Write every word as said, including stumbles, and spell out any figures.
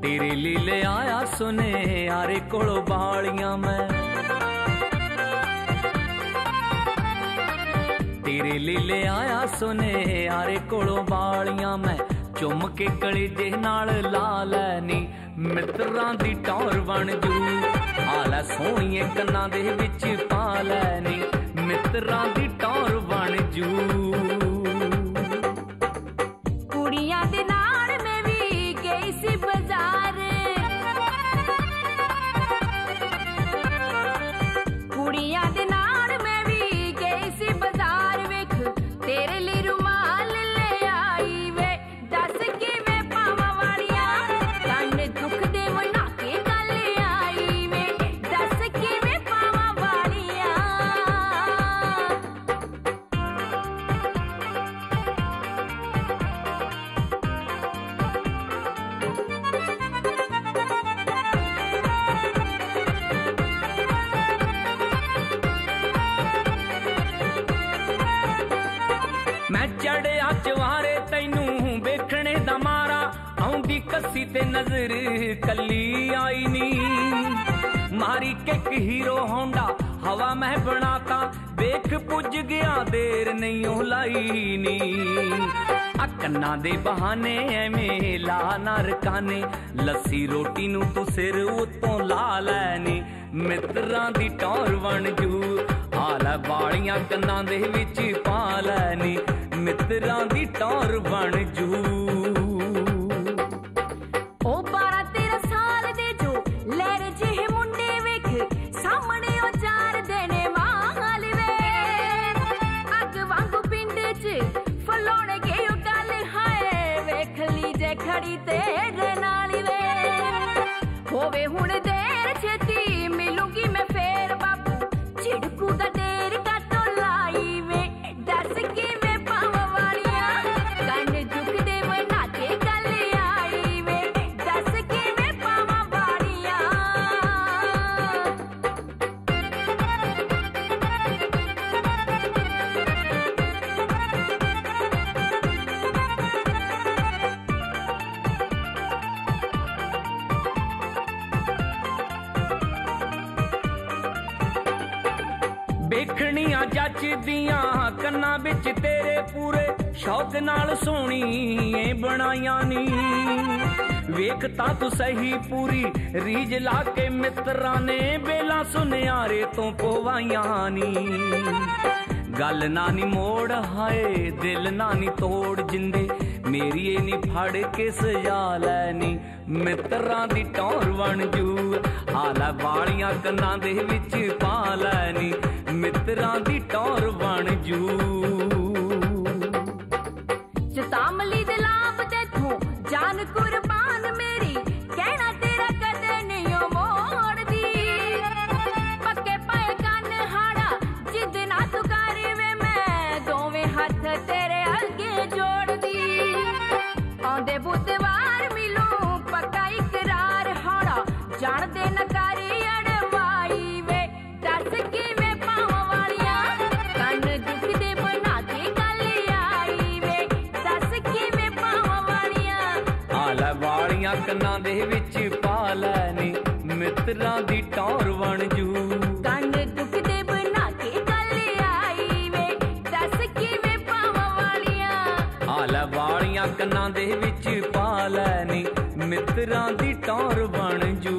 तेरे लीले आया सुने यारे कोलो बालियां मैं, तेरे लीले आया सुने यारे कोलो बालियां मैं, चुम के कलेजे नाल ला लैनी मित्रां दी टौर बन जू, आला सोहणिए कन्नां दे विच पा लैनी मित्रां दी टौर बन जू। कुड़ियां दे नाल मैं भी गई सी बाजार, कुड़ियां दे नाल मैं भी गई सी बाजार, वेख तेरे लिए रुमाल ले आई वे, दस किवें पावां वालियां कन दुख दे मना के गल आई वे, दस किवें पावां वालियां। मैं चढ़िया चवारे तैनू वेखने दा मारा, आउंदी कसी ते नजर कली आई नी, मारी किक हीरो होंडा हवा मैं बनाता, देख पुज गया देर नहीं हो लाई नी, अकन्ना दे बहाने एवें ला ना रकाने, लस्सी रोटी नू तू सिर उत्तों ला लैनी मित्रां दी टौर बन जू, आला बालियां कन्नां दे विच पा लैनी मित्रां दी टौर बन जू। ओ बारह तेरह साल दे जो लहर जिह मुंडे वेख सामने ओ चार देने माल वे, अग वांगू पिंड च फलोण के ओ गल हाय, वेख ली जे खड़ी तेरे नाल वे, होवे हुण देर छेती मिलूंगी मैं फेर बाबू, झिड़कू दा देर काटो लाई वे, दस किवें पावां वालियां कन दुख दे मना के गल आई वे, दस किवें पावां वालियां। देखनियां जचदियां कन्नां विच तेरे पूरे शौक नाल सोहणीए बनाईयां नी, वेख तां तू सही पूरी रीज ला के मित्रां ने बेला सुनियारे तो पवाईयां नी, गल नानी मोड़ हाय दिल नानी तोड़ जिंदे, मेरी ए नी फड़ के सजा लैनी मित्रां दी टौर बन जू, आला बालियां कन्नां दे विच पा लैनी मित्रां दी टौर बन जू। चतामली दे लाभ तेथों जान कुर्बान मेरी, कहना तेरा कदे नहीं ओ मोड़दी, पक्के पाए कन हाड़ा जिद ना तू कर वे, मैं दोवें हथ तेरे अगे जोड़दी, आंदे बुधवार मिलूं पक्का इकरार हाड़ा, जान दे न करी अड़वाई वे, दस किवें पावां वालियां कन दुख दे बना के गल आई वे, दस किवें पावां वालियां। आला वालियां कन्नां दे विच पा लैनी मित्रां दी टौर बन जू, कन दुख दे बना के गल आई वे, दस किवें पावां वालियां। आला वालियां कन्नां दे विच पा लैनी मित्रां दी टौर बन जू।